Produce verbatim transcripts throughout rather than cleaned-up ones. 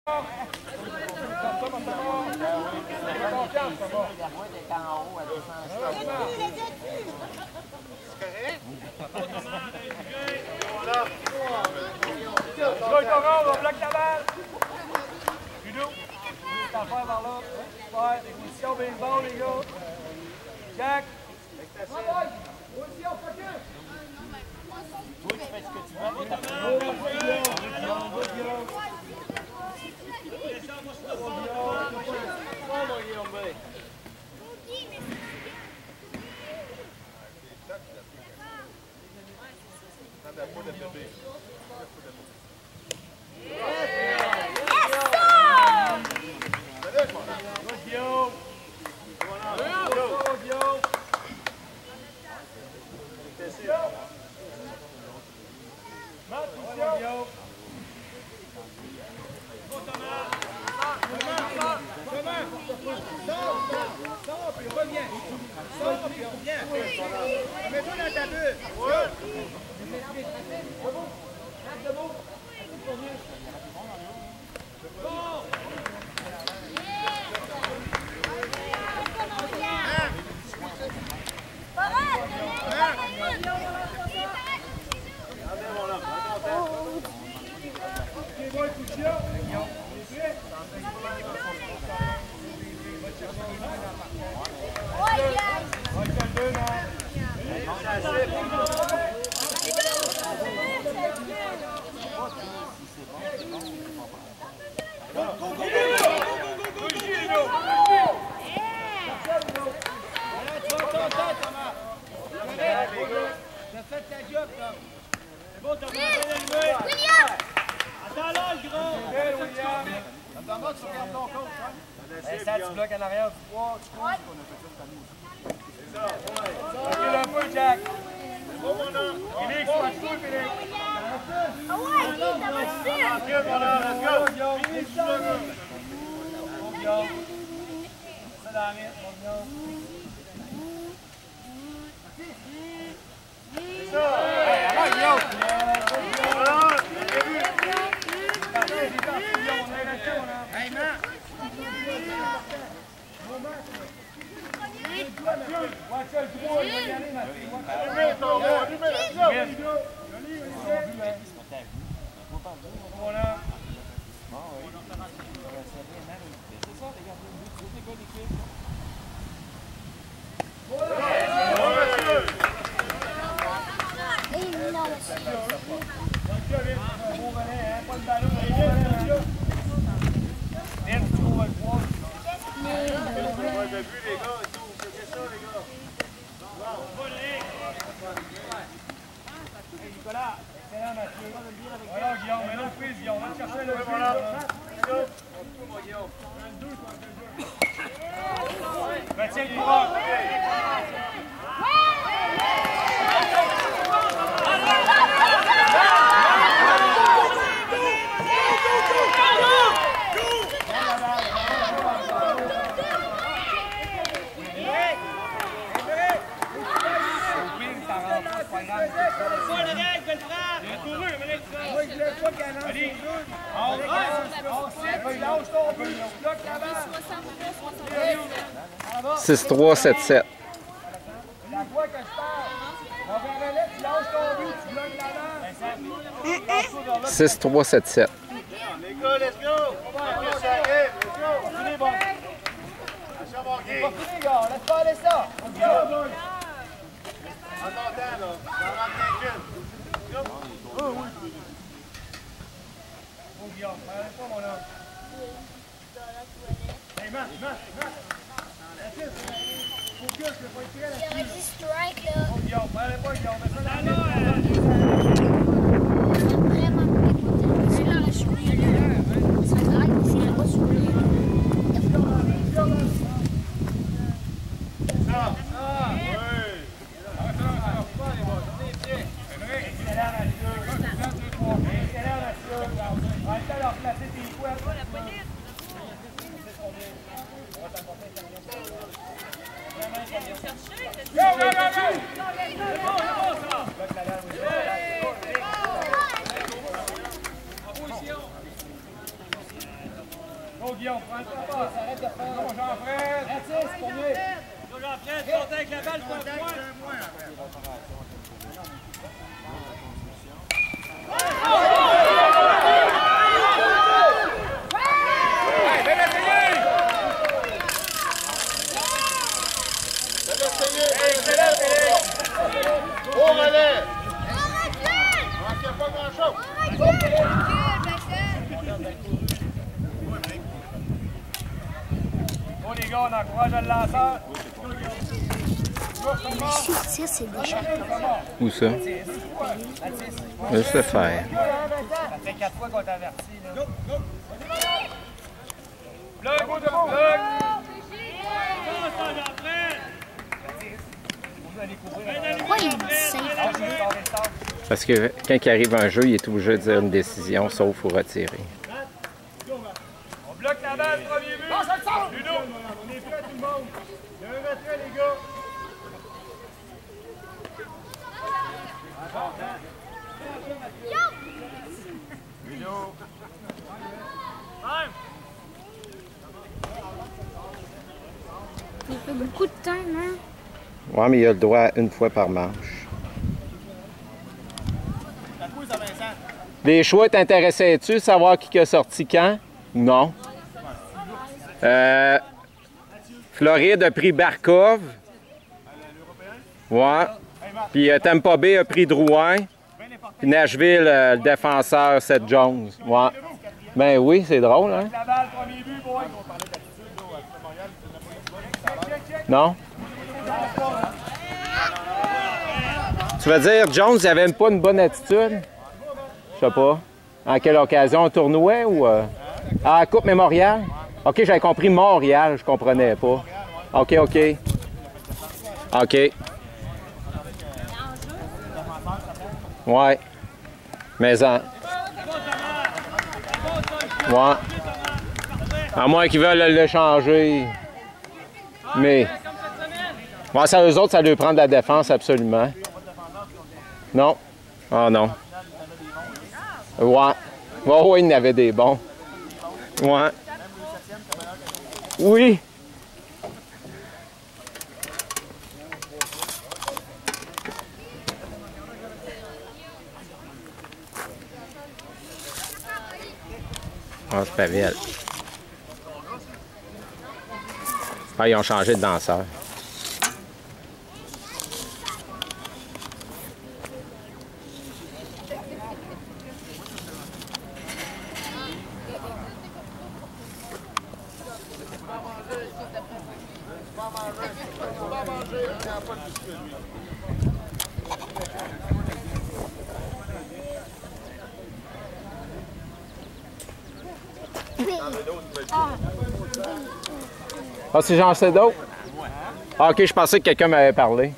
On bloque la balle. Judo. T'as faire par là. Super. Position baseball, les gars. Jack. Position, focus. Toi, tu fais ce que tu veux. six trois sept sept. six trois sept sept. Les gars, let's go! Let's go! Pas fini, gars. Laisse pas aller ça. En ton temps, là. Ça rentre bien qu'une. Oh, oui. Oh, Guillaume, regardez pas, mon homme. Hey, Matt, Matt, Matt. Focus, je vais pas être tiré là-dessus. Il y aurait dit strike, là. Oh, Guillaume, regardez pas, Guillaume. Mets ça dans la C'est vraiment important. C'est là, la souris, là. Ça drague, c'est là-bas, souris. Ça! Ah! Oui! Go, Guillaume, prends le temps. Arrête de faire. Go, Jean-Fred. Francis, pour lui. Go, Jean-Fred, saute avec la balle, pas de point. Oh, allez! Il manquait pas grand-chose. Bon, les gars, on encourage le lanceur. Ça, c'est des charpents. Où ça? Laisse le faire. Ça fait quatre fois qu'on t'avertit. Go, go! Bloc, go, bloc! Pourquoi il dit safe? Parce que quand il arrive un jeu, il est obligé de dire une décision, sauf ou retirer. On bloque la balle, premier but! Ludo! On est prêts, tout le monde! Il y a un retrait, les gars! Ludo! Il fait beaucoup de temps, hein? Ouais, mais il a le droit une fois par manche. Les choix t'intéressaient-tu, savoir qui a sorti quand? Non. Euh, Floride a pris Barkov. Ouais. Puis euh, Tampa Bay a pris Drouin. Puis Nashville, euh, le défenseur Seth Jones. Ouais. Ben oui, c'est drôle, hein? La balle, premier but, boy! Non? Tu veux dire, Jones, il avait pas une bonne attitude? Je sais pas. En quelle occasion? Un tournoi ou... Euh... Ah, Coupe Mémorial? OK, j'avais compris Montréal, je comprenais pas. OK, OK. OK. Ouais. Mais en... Ouais. À moins qu'ils veulent le changer. Mais... Ouais, ça, eux autres, ça leur prend de la défense, absolument. Non? Ah non. Ouais. Ouais, ouais, il y en avait des bons. Ouais. Oui. Ah, c'est pas belle. Ah, ils ont changé de danseur. Ah, c'est Jean Cédot? Ah, OK, je pensais que quelqu'un m'avait parlé.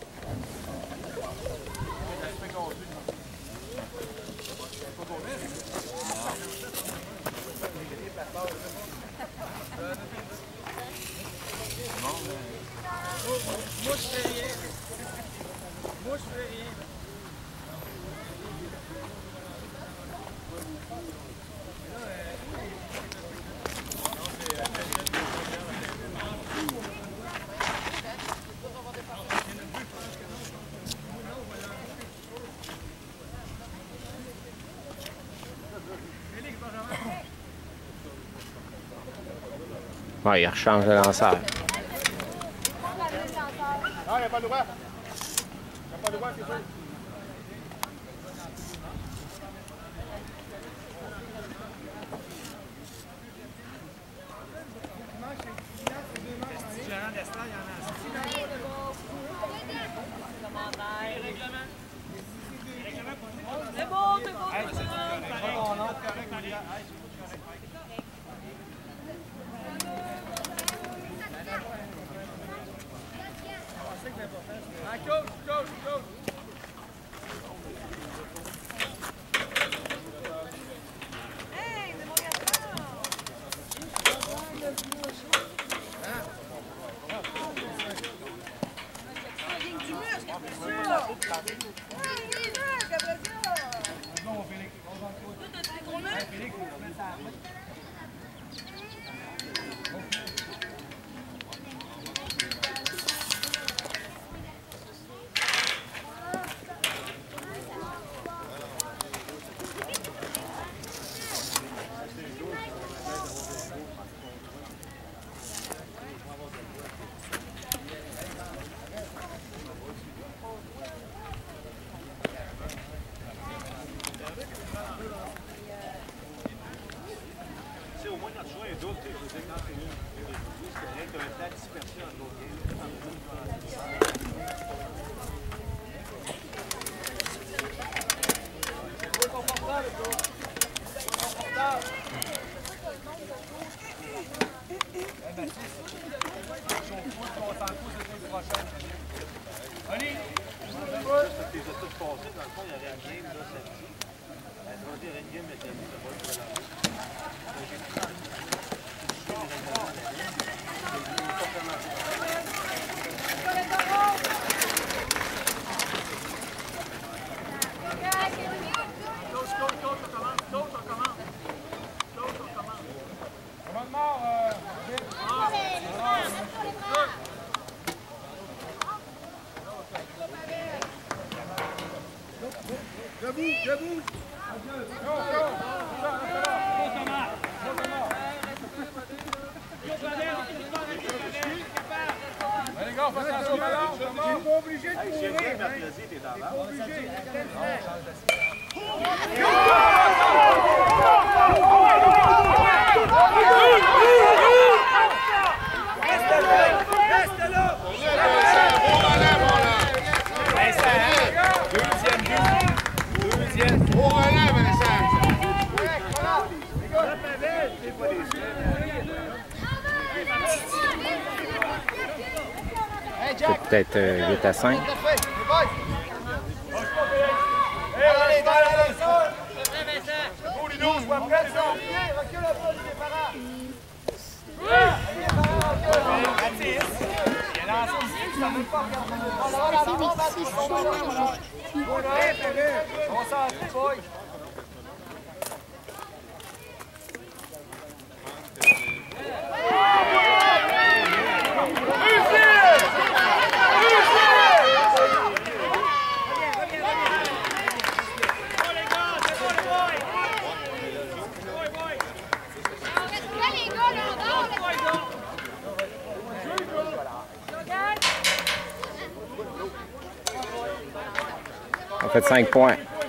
Ouais, il rechange de lanceur. Non, il n'y a pas de droit. Il n'y a pas de droit, c'est sûr. C'est bon, c'est bon. Coach, coach, coach! Peut-être euh, huit à cinq. On fait cinq points.